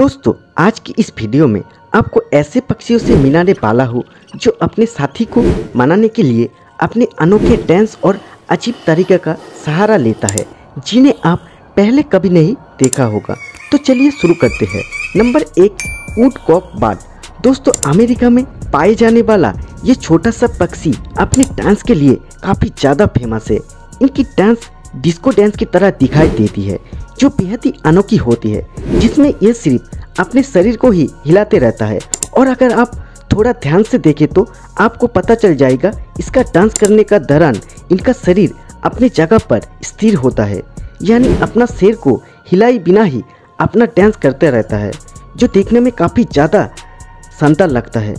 दोस्तों आज की इस वीडियो में आपको ऐसे पक्षियों से मिलाने वाला हूँ जो अपने साथी को मनाने के लिए अपने अनोखे डांस और अजीब तरीके का सहारा लेता है, जिन्हें आप पहले कभी नहीं देखा होगा। तो चलिए शुरू करते हैं। Number 1, woodcock bird. दोस्तों अमेरिका में पाए जाने वाला ये छोटा सा पक्षी अपने डांस के लिए काफ़ी ज़्यादा फेमस है। इनकी डांस डिस्को डांस की तरह दिखाई देती है, जो बेहद ही अनोखी होती है, जिसमें ये सिर्फ अपने शरीर को ही हिलाते रहता है। और अगर आप थोड़ा ध्यान से देखें तो आपको पता चल जाएगा इसका डांस करने का दौरान इनका शरीर अपनी जगह पर स्थिर होता है, यानी अपना सिर को हिलाए बिना ही अपना डांस करते रहता है, जो देखने में काफ़ी ज़्यादा शानदार लगता है।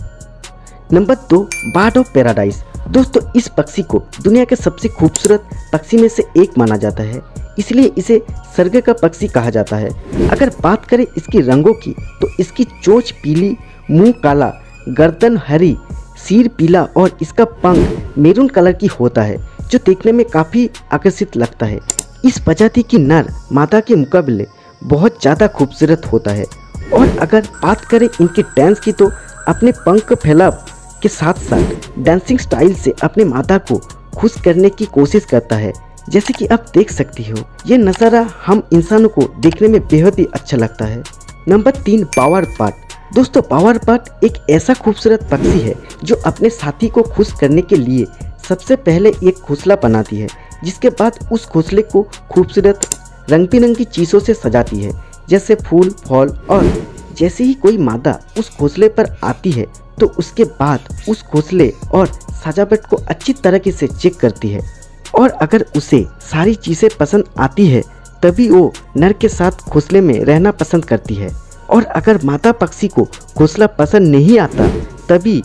Number 2, bird of paradise. दोस्तों इस पक्षी को दुनिया के सबसे खूबसूरत पक्षी में से एक माना जाता है, इसलिए इसे स्वर्ग का पक्षी कहा जाता है। अगर बात करें इसके रंगों की तो इसकी चोंच पीली, मुंह काला, गर्दन हरी, सिर पीला और इसका पंख मैरून कलर की होता है, जो देखने में काफ़ी आकर्षित लगता है। इस प्रजाति की नर मादा के मुकाबले बहुत ज़्यादा खूबसूरत होता है। और अगर बात करें इनके डांस की तो अपने पंख फैलाव के साथ साथ डांसिंग स्टाइल से अपने मादा को खुश करने की कोशिश करता है। जैसे कि आप देख सकती हो, ये नज़ारा हम इंसानों को देखने में बेहद ही अच्छा लगता है। Number 3, bower bird. दोस्तों बावर बर्ड एक ऐसा खूबसूरत पक्षी है जो अपने साथी को खुश करने के लिए सबसे पहले एक घोंसला बनाती है, जिसके बाद उस घोंसले को खूबसूरत रंग बिरंगी चीज़ों से सजाती है, जैसे फूल, फल। और जैसे ही कोई मादा उस घोंसले पर आती है तो उसके बाद उस घोंसले और सजावट को अच्छी तरीके से चेक करती है, और अगर उसे सारी चीज़ें पसंद आती है तभी वो नर के साथ घोंसले में रहना पसंद करती है। और अगर मादा पक्षी को घोंसला पसंद नहीं आता तभी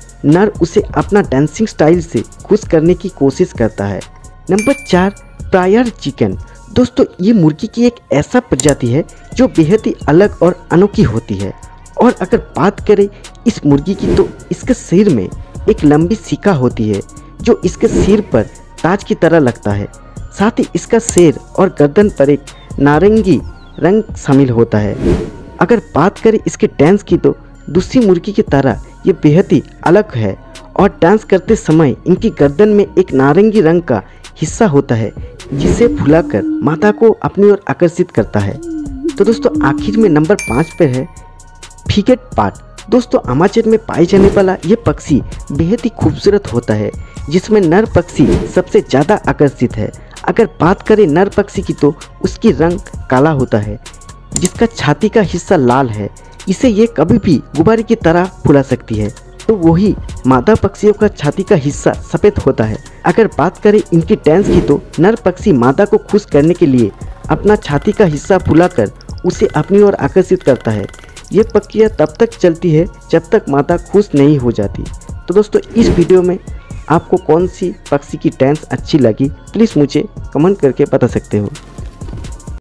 नर उसे अपना डांसिंग स्टाइल से खुश करने की कोशिश करता है। Number 4, prairie chicken. दोस्तों ये मुर्गी की एक ऐसा प्रजाति है जो बेहद ही अलग और अनोखी होती है। और अगर बात करें इस मुर्गी की तो इसके सिर में एक लंबी शिखा होती है, जो इसके सिर पर ताज की तरह लगता है। साथ ही इसका सिर और गर्दन पर एक नारंगी रंग शामिल होता है। अगर बात करें इसके डांस की तो दूसरी मुर्गी की तरह ये बेहद ही अलग है, और डांस करते समय इनकी गर्दन में एक नारंगी रंग का हिस्सा होता है, जिसे फुलाकर मादा को अपनी ओर आकर्षित करता है। तो दोस्तों आखिर में नंबर 5 पर है फ्रिगेट बर्ड। दोस्तों अमेज़न में पाए जाने वाला ये पक्षी बेहद ही खूबसूरत होता है, जिसमें नर पक्षी सबसे ज़्यादा आकर्षित है। अगर बात करें नर पक्षी की तो उसकी रंग काला होता है, जिसका छाती का हिस्सा लाल है। इसे ये कभी भी गुब्बारे की तरह फुला सकती है। तो वही मादा पक्षियों का छाती का हिस्सा सफ़ेद होता है। अगर बात करें इनकी डांस की तो नर पक्षी मादा को खुश करने के लिए अपना छाती का हिस्सा फुलाकर उसे अपनी ओर आकर्षित करता है। ये प्रक्रिया तब तक चलती है जब तक मादा खुश नहीं हो जाती। तो दोस्तों इस वीडियो में आपको कौन सी पक्षी की डांस अच्छी लगी, प्लीज़ मुझे कमेंट करके बता सकते हो।